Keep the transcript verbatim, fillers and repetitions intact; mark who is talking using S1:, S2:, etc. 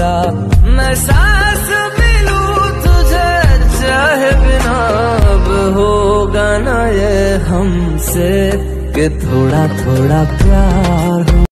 S1: होता। मैं सांस भी लूं तुझे चाहे बिना, अब होगा ना ये हमसे कि थोड़ा थोड़ा प्यार हो।